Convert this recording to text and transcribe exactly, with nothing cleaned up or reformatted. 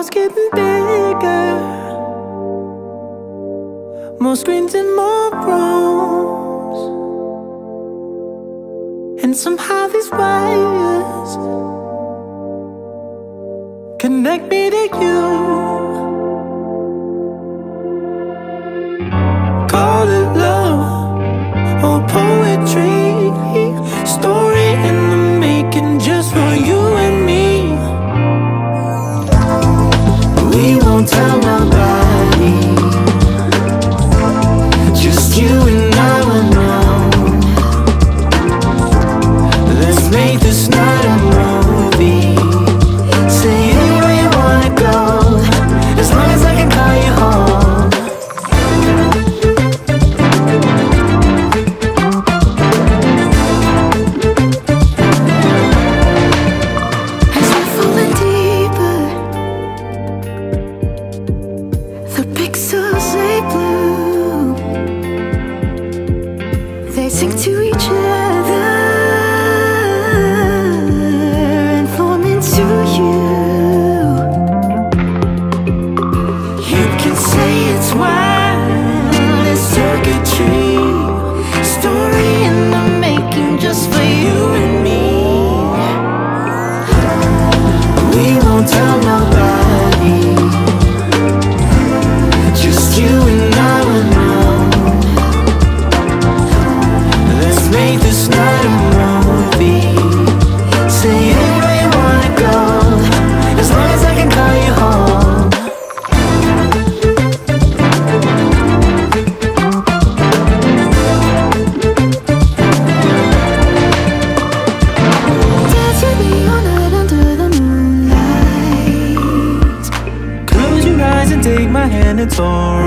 world's getting bigger, more screens and more rooms, and somehow these wires connect me to you. Call it love or poetry, story in the making just for you and me. We won't tell nobody, just you and I will know. Let's make this night a movie. Say anywhere you wanna go, as long as I can call you home. As we're falling deeper, the pixels they blue, they sink to each other and form into you. You can say it's wild, it's circuitry, story in the making just for you and me. We won't tell nobody, just you and I will know. Let's make this night a movie. Say anywhere you wanna go, as long as I can call you home. Dance with me all night under the moonlight. Close your eyes and take my hand, it's alright.